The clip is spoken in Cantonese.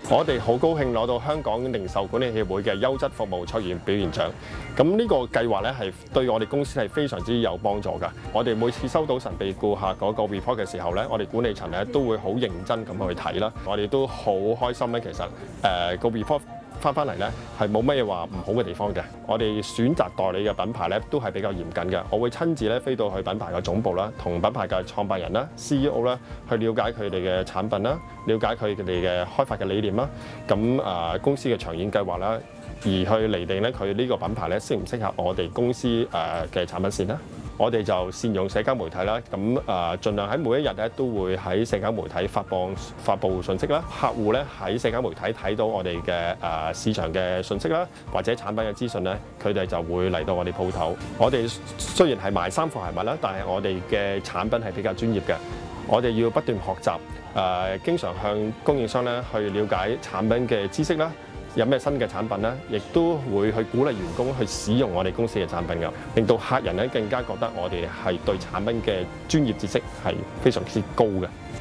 我哋好高興攞到香港零售管理協會嘅優質服務卓越表現獎。咁呢個計劃咧係對我哋公司係非常之有幫助㗎。我哋每次收到神秘顧客嗰個 report 嘅時候咧，我哋管理層咧都會好認真咁去睇啦。我哋都好開心咧，其實個 report 翻嚟咧係冇乜嘢話唔好嘅地方嘅。我哋選擇代理嘅品牌咧都係比較嚴謹嘅。我會親自咧飛到去品牌嘅總部啦，同品牌嘅創辦人啦、CEO 啦去了解佢哋嘅產品啦，了解佢哋嘅開發嘅理念啦，咁公司嘅長遠計劃啦，而去釐定咧佢呢個品牌咧適唔適合我哋公司嘅產品線啦。我哋就善用社交媒體啦，咁盡量喺每一日咧都會喺社交媒體發布信息啦。客戶咧喺社交媒體睇到我哋嘅市場嘅信息啦，或者產品嘅資訊咧，佢哋就會嚟到我哋鋪頭。我哋雖然係賣衫褲鞋襪啦，但係我哋嘅產品係比較專業嘅。我哋要不斷學習，經常向供應商咧去了解產品嘅知識啦。有咩新嘅產品咧，亦都會去鼓勵員工去使用我哋公司嘅產品㗎，令到客人咧更加覺得我哋係對產品嘅專業知識係非常之高嘅。